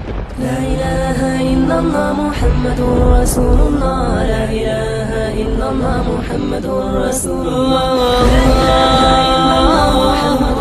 لا إله إلا الله محمد رسول الله لا إله إلا الله محمد رسول الله لا إله إلا الله محمد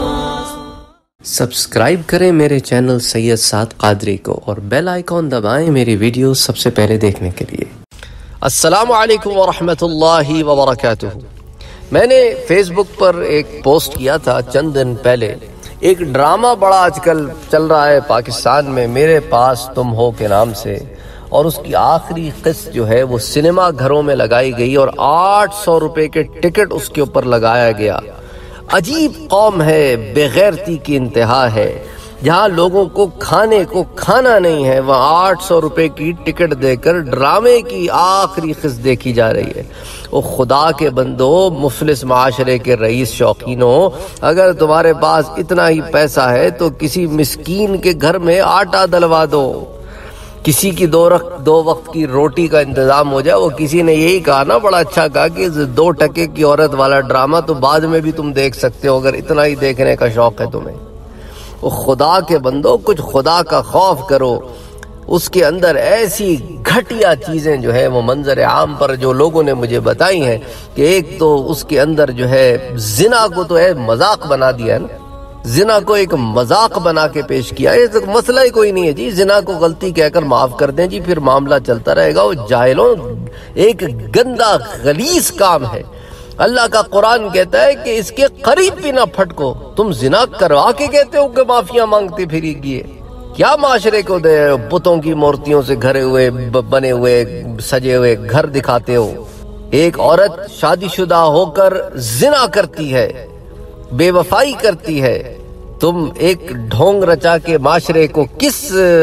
سبسکرائب کریں میرے چینل سید سعد قادری کو اور بیل آئیکن دبائیں میری ویڈیو سب سے پہلے دیکھنے کے لیے۔ السلام علیکم ورحمۃ اللہ وبرکاتہ۔ میں نے فیس بک پر ایک پوسٹ کیا تھا چند دن پہلے۔ ایک ڈرامہ بڑا آج کل چل رہا ہے پاکستان میں، میرے پاس تم ہو کے نام سے، اور اس کی آخری قسط جو ہے وہ سنیما گھروں میں لگائی گئی اور 800 روپے کے ٹکٹ اس کے اوپر لگایا گیا۔ عجیب قوم ہے، بے غیرتی کی انتہا ہے، جہاں لوگوں کو کھانے کو کھانا نہیں ہے، وہاں 800 روپے کی ٹکٹ دے کر ڈرامے کی آخری قسط دیکھی جا رہی ہے۔ او خدا کے بندو، مفلس معاشرے کے رئیس شوقینوں، اگر تمہارے پاس اتنا ہی پیسہ ہے تو کسی مسکین کے گھر میں آٹا دلوا دو، کسی کی دو وقت کی روٹی کا انتظام ہو جائے۔ وہ کسی نے یہی کہا نا، بڑا اچھا کہا کہ 2 ٹکے کی عورت والا ڈرامہ تو بعد میں بھی تم دیکھ سکتے ہو اگر اتنا ہی دیکھنے کا شوق ہے تمہیں۔ وہ خدا کے بندو، کچھ خدا کا خوف کرو۔ اس کے اندر ایسی گھٹیا چیزیں جو ہے وہ منظر عام پر جو لوگوں نے مجھے بتائی ہیں کہ ایک تو اس کے اندر جو ہے زنا کو تو ہے مذاق بنا دیا ہے نا، زنا کو ایک مذاق بنا کے پیش کیا ہے۔ تو مسئلہ ہی کوئی نہیں ہے جی، زنا کو غلطی کہہ کر معاف کر دیں جی، پھر معاملہ چلتا رہے گا۔ وہ جاہلوں، ایک گندا غلیظ کام ہے۔ اللہ کا قرآن کہتا ہے کہ اس کے قریب بھی نہ پھٹکو۔ تم زنا کروا کے کہتے ہو کہ معافیاں مانگتے پھری گئے۔ کیا معاشرے کو دے بتوں کی مورتیوں سے گھرے ہوئے بنے ہوئے سجے ہوئے گھر دکھاتے ہو۔ ایک عورت شادی شدہ ہو کر زنا کرتی ہے، بے وفائی کرتی ہے، تم ایک ڈھونگ رچا کے معاشرے کو کس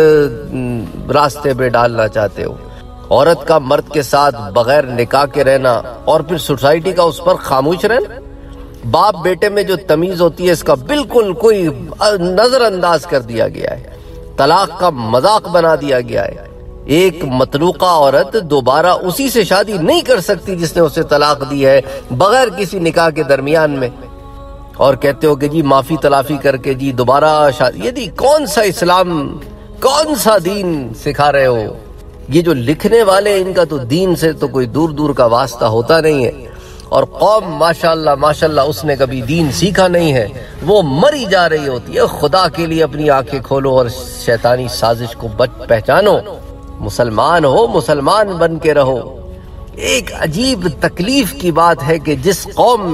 راستے پہ ڈالنا چاہتے ہو؟ عورت کا مرد کے ساتھ بغیر نکاح کے رہنا اور پھر سوسائٹی کا اس پر خاموش رہنا۔ باپ بیٹے میں جو تمیز ہوتی ہے اس کا بالکل کوئی نظر انداز کر دیا گیا ہے، طلاق کا مذاق بنا دیا گیا ہے۔ ایک مطلوقہ عورت دوبارہ اسی سے شادی نہیں کر سکتی جس نے اسے طلاق دی ہے، بغیر کسی نکاح کے درمیان میں، اور کہتے ہو کہ جی معافی تلافی کر کے جی دوبارہ شادی۔ یہ کون سا اسلام، کون سا دین سکھا رہے ہو؟ یہ جو لکھنے والے، ان کا تو دین سے تو کوئی دور دور کا واسطہ ہوتا نہیں ہے، اور قوم ماشاءاللہ اس نے کبھی دین سیکھا نہیں ہے، وہ مری جا رہی ہوتی ہے۔ خدا کے لیے اپنی آنکھیں کھولو اور شیطانی سازش کو پہچانو، مسلمان ہو، مسلمان بن کے رہو۔ ایک عجیب تکلیف کی بات ہے کہ جس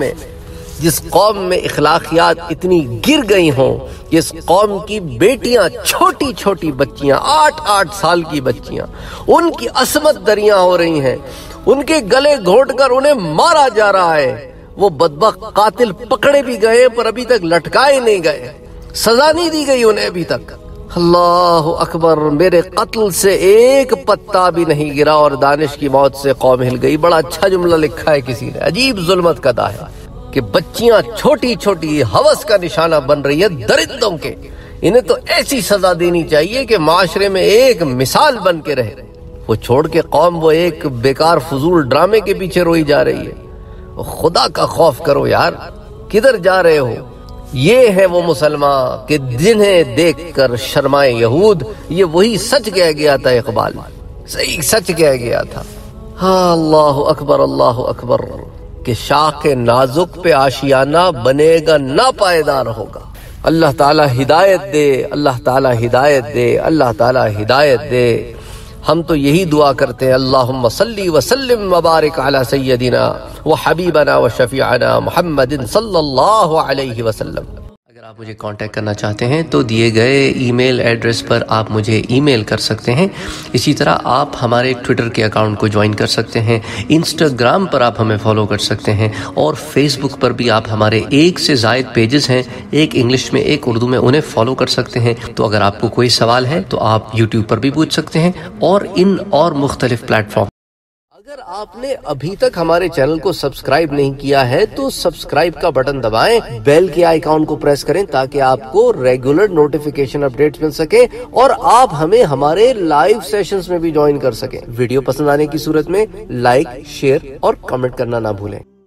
قوم میں اخلاقیات اتنی گر گئی ہوں، جس قوم کی بیٹیاں، چھوٹی چھوٹی بچیاں، 8 سال کی بچیاں، ان کی عصمت دریاں ہو رہی ہیں، ان کے گلے گھونٹ کر انہیں مارا جا رہا ہے۔ وہ بدبخت قاتل پکڑے بھی گئے پر ابھی تک لٹکائے نہیں گئے، سزا نہیں دی گئی انہیں ابھی تک۔ اللہ اکبر، میرے قتل سے ایک پتا بھی نہیں گرا اور دانش کی موت سے قوم ہل گئی۔ بڑا اچھا جملہ لکھا ہے کسی نے، عجیب ظلمت کا دا ہے کہ بچیاں چھوٹی چھوٹی ہوس کا نشانہ بن رہی ہے درندوں کے۔ انہیں تو ایسی سزا دینی چاہیے کہ معاشرے میں ایک مثال بن کے رہے۔ وہ چھوڑ کے قوم وہ ایک بیکار فضول ڈرامے کے پیچھے روئی جا رہی ہے۔ خدا کا خوف کرو یار، کدھر جا رہے ہو؟ یہ ہے وہ مسلمان کہ جنہیں دیکھ کر شرمائے یہود۔ یہ وہی سچ کہہ گیا تھا اقبال، صحیح سچ کہہ گیا تھا۔ ہاں، اللہ اکبر، اللہ اکبر، کہ شاخ نازک پہ آشیانہ بنے گا نہ پائیدار ہوگا۔ اللہ تعالی ہدایت دے، اللہ تعالی ہدایت دے، اللہ تعالی ہدایت دے۔ ہم تو یہی دعا کرتے ہیں، اللہم صلی وسلم وبارک علی سیدنا و حبیبنا و شفیعنا محمد صلی اللہ علیہ وسلم۔ اگر آپ مجھے کانٹیکٹ کرنا چاہتے ہیں تو دیے گئے ای میل ایڈریس پر آپ مجھے ای میل کر سکتے ہیں۔ اسی طرح آپ ہمارے ٹویٹر کے اکاؤنٹ کو جوائن کر سکتے ہیں، انسٹاگرام پر آپ ہمیں فالو کر سکتے ہیں، اور فیس بک پر بھی آپ ہمارے 1 سے زائد پیجز ہیں، ایک انگلش میں ایک اردو میں، انہیں فالو کر سکتے ہیں۔ تو اگر آپ کو کوئی سوال ہے تو آپ یوٹیوب پر بھی پوچھ سکتے ہیں اور مختلف پلیٹ فارم۔ اگر آپ نے ابھی تک ہمارے چینل کو سبسکرائب نہیں کیا ہے تو سبسکرائب کا بٹن دبائیں، بیل کے آئیکن کو پریس کریں تاکہ آپ کو ریگولر نوٹیفیکیشن اپڈیٹس مل سکے اور آپ ہمیں ہمارے لائیو سیشنز میں بھی جوائن کر سکیں۔ ویڈیو پسند آنے کی صورت میں لائک، شیئر اور کمنٹ کرنا نہ بھولیں۔